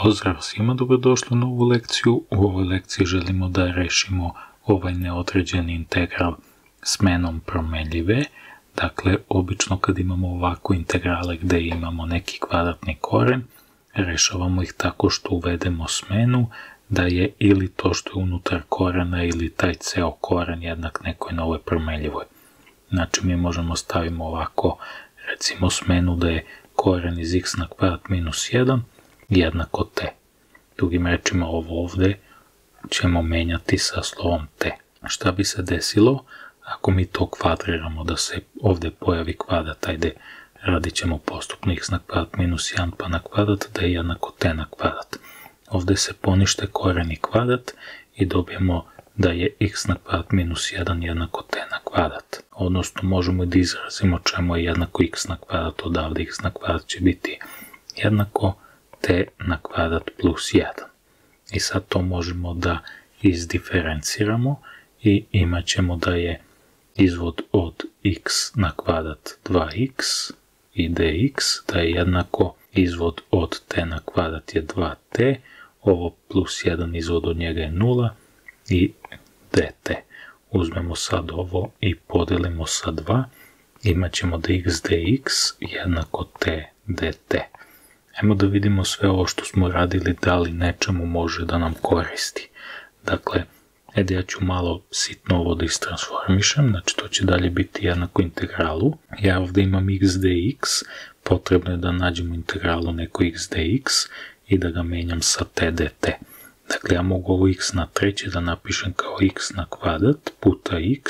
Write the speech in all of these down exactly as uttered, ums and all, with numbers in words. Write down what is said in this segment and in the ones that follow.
Pozdrav svima, dobrodošli na ovu lekciju. U ovoj lekciji želimo da rešimo ovaj neodređeni integral s menom promenljive. Dakle, obično kad imamo ovako integrale gde imamo neki kvadratni koren, rešavamo ih tako što uvedemo smenu da je ili to što je unutar korena ili taj ceo koren jednak nekoj novoj promenljivoj. Znači mi možemo stavimo ovako, recimo smenu da je koren iz x na kvadrat minus jedan jednako t. Drugim rečima ovo ovde ćemo menjati sa slovom t. Šta bi se desilo ako mi to kvadriramo, da se ovde pojavi kvadrat, ajde radit ćemo postupno x na kvadrat minus jedan pa na kvadrat da je jednako t na kvadrat. Ovde se ponište koren i kvadrat i dobijemo da je x na kvadrat minus jedan jednako t na kvadrat. Odnosno možemo da izrazimo čemu je jednako x na kvadrat, odavde x na kvadrat će biti jednako t na kvadrat plus jedan. I sad to možemo da izdiferenciramo i imat ćemo da je izvod od x na kvadrat dva x i dx, da je jednako izvod od t na kvadrat je dva t, ovo plus jedan izvod od njega je nula i dt. Uzmemo sad ovo i podelimo sa dva, imat ćemo da x dx jednako t dt. Ajmo da vidimo sve ovo što smo radili, da li nečemu može da nam koristi. Dakle, ajde ja ću malo sitno ovo da istransformišem, znači to će dalje biti jednako integralu. Ja ovde imam x dx, potrebno je da nađemo integralu neko x dx i da ga menjam sa t dt. Dakle, ja mogu ovo x na treći da napišem kao x na kvadrat puta x,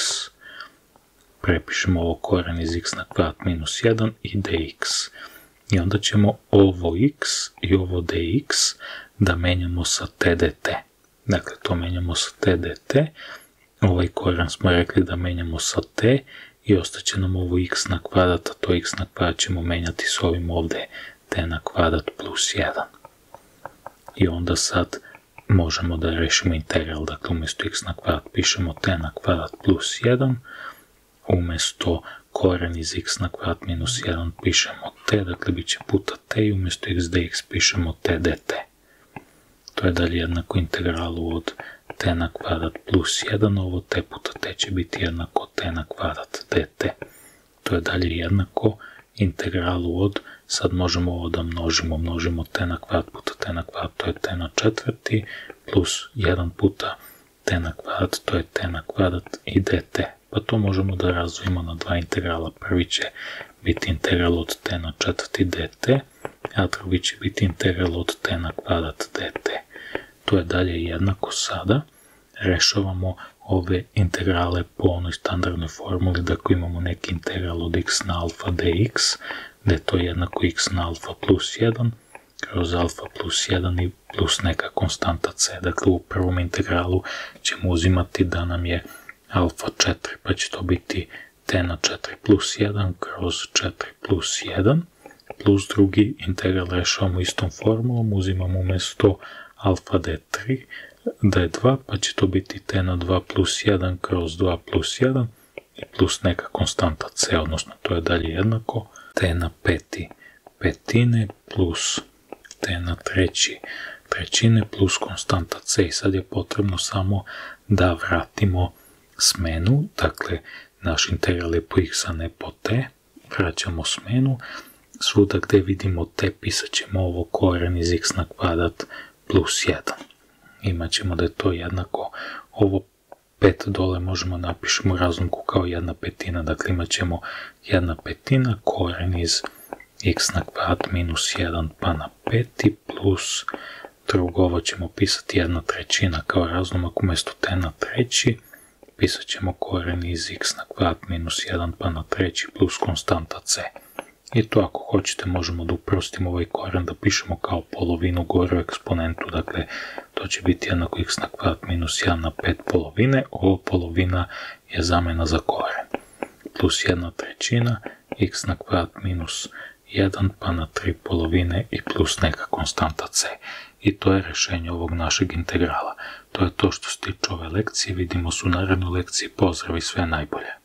prepišemo ovo koren iz x na kvadrat minus jedan i dx. I onda ćemo ovo x i ovo dx da menjamo sa t dt. Dakle, to menjamo sa t dt, ovaj koren smo rekli da menjamo sa t i ostaće nam ovo x na kvadrat, a to x na kvadrat ćemo menjati s ovim ovde t na kvadrat plus jedan. I onda sad možemo da rešimo integral, dakle umjesto x na kvadrat pišemo t na kvadrat plus jedan, umjesto koren iz x na kvadrat minus jedan pišemo t, dakle bit će puta t i umjesto x dx pišemo t dt. To je dalje jednako integralu od t na kvadrat plus jedan, ovo t puta t će biti jednako t na kvadrat dt. To je dalje jednako integralu od, sad možemo ovo da množimo, množimo t na kvadrat puta t na kvadrat, to je t na četvrti, plus jedan puta t na kvadrat, to je t na kvadrat i dt. Pa to možemo da razvijemo na dva integrala. Prvi će biti integral od t na četvrti dt, a drugi će biti integral od t na kvadrat dt. To je dalje jednako sada. Rešavamo ove integrale po onoj standardnoj formuli, da ako imamo neki integral od x na alfa dx, da je to jednako x na alfa plus jedan, kroz alfa plus jedan i plus neka konstanta c. Dakle, u prvom integralu ćemo uzimati da nam je alfa četiri, pa će to biti t na četiri plus jedan kroz četiri plus jedan, plus drugi integral rešavamo istom formulom, uzimamo umjesto alfa d tri, d dva, pa će to biti t na dva plus jedan kroz dva plus jedan i plus neka konstanta c, odnosno to je dalje jednako t na peti petine plus t na treći trećine plus konstanta c. I sad je potrebno samo da vratimo smenu, dakle naš integral je po x a ne po t, vraćamo smenu, svuda gde vidimo t pisat ćemo ovo koren iz x na kvadrat plus jedan. Imaćemo da je to jednako, ovo pet dole možemo napišemo razlomku kao jedna petina, dakle imat ćemo jedna petina koren iz x na kvadrat minus jedan pa na peti plus drugo, ovo ćemo pisati jedna trećina kao razlomak, umjesto t na treći pisat ćemo koren iz x na kvadrat minus jedan pa na treći plus konstanta c. I to ako hoćete možemo da uprostimo ovaj koren, da pišemo kao polovinu gore u eksponentu, dakle to će biti jednako x na kvadrat minus jedan na pet polovine, ovo polovina je zamena za koren, plus jedna trećina x na kvadrat minus jedan pa na tri polovine i plus neka konstanta c. I to je rešenje ovog našeg integrala. To je to što se tiče ove lekcije, vidimo se u narednoj lekciji, pozdrav i sve najbolje.